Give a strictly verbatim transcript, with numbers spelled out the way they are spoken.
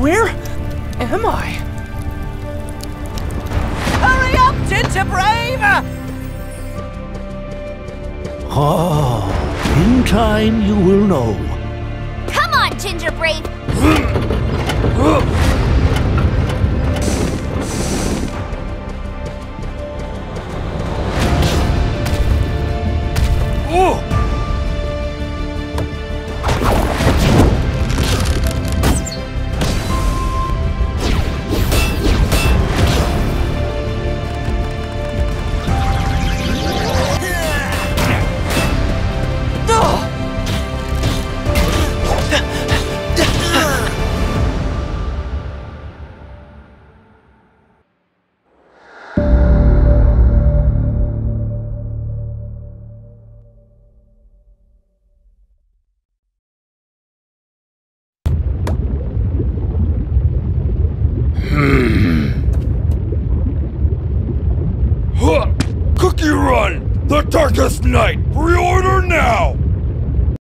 Where am I? Hurry up, Ginger Brave! Ah, in time you will know. Come on, Ginger Brave! Oh! Cookie Run! The Darkest Night! Pre-order now!